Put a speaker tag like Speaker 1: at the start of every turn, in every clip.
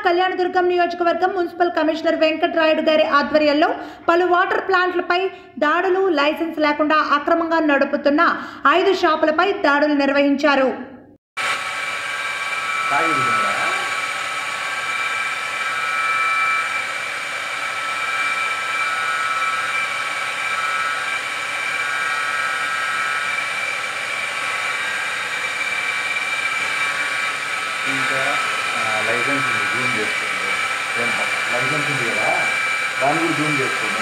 Speaker 1: కళ్యాణదుర్గం నియోజకవర్గం municipal commissioner Venkatrayudu గారి ఆధ్వర్యంలో పలు వాటర్ ప్లాంట్లపై దాడులు, లైసెన్స్ లేకుండా అక్రమంగా నడుపుతున్న 5 షాపులపై దాడులు నిర్వహించారు.
Speaker 2: ఇంకా లైసెన్స్ ఉంది, జూమ్ చేసుకోండి. లైసెన్స్ ఉంది కదా, దాన్ని కూడా జూమ్ చేసుకోండి.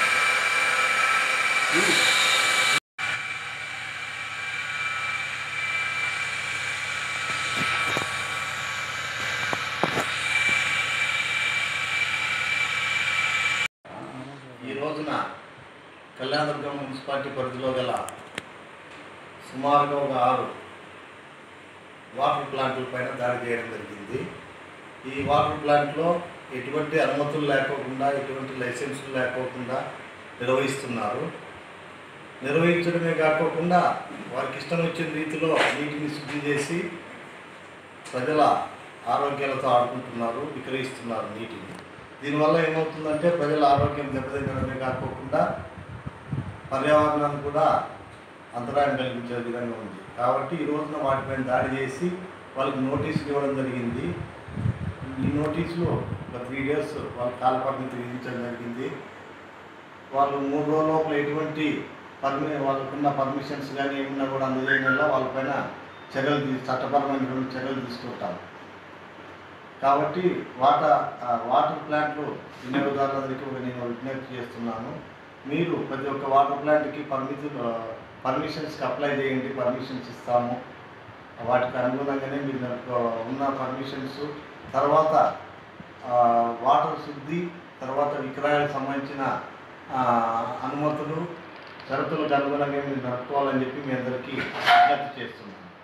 Speaker 2: ఈ రోజున కళ్యాణదుర్గం మున్సిపాలిటీ పరిధిలో గల సుమారుగా ఒక 6 వాటర్ ప్లాంట్ల పైన దాడి చేయడం జరిగింది. ఈ వాటర్ ప్లాంట్లో ఎటువంటి అనుమతులు లేకోకుండా, ఎటువంటి లైసెన్సులు లేకోకుండా నిర్వహిస్తున్నారు. నిర్వహించడమే కాకోకుండా వారికి ఇష్టం వచ్చిన రీతిలో నీటిని శుద్ధి చేసి ప్రజల ఆరోగ్యాలతో ఆడుకుంటున్నారు, విక్రయిస్తున్నారు నీటిని. దీనివల్ల ఏమవుతుందంటే ప్రజల ఆరోగ్యం దెబ్బతినడమే కాకోకుండా పర్యావరణానికి కూడా అంతరాయం కలిగించే విధంగా ఉంది. కాబట్టి ఈ రోజున వాటిపైన దాడి చేసి వాళ్ళకి నోటీసులు ఇవ్వడం జరిగింది. ఈ నోటీసులు ఒక 3 days వాళ్ళ కాల పరిమితి విధించడం జరిగింది. వాళ్ళు 3 రోజుల లోపల ఎటువంటి వాళ్ళకున్న పర్మిషన్స్ కానీ ఏమన్నా కూడా అందజేయడం వల్ల వాళ్ళపైన చట్టపరమైనటువంటి చర్యలు తీసుకుంటాం. కాబట్టి వాటర్ ప్లాంట్లు వినియోగదారులందరికీ నేను విజ్ఞప్తి చేస్తున్నాను. మీరు ప్రతి ఒక్క వాటర్ ప్లాంట్కి పర్మిషన్స్కి అప్లై చేయండి. పర్మిషన్స్ ఇస్తాము. వాటికి అనుగుణంగానే మీరు ఉన్న పర్మిషన్స్, తర్వాత వాటర్ శుద్ధి, తర్వాత విక్రయాలకు సంబంధించిన అనుమతులు, షరతులకు అనుగుణంగా మీరు నడుపుకోవాలని చెప్పి మీ అందరికీ విజ్ఞప్తి చేస్తున్నాను.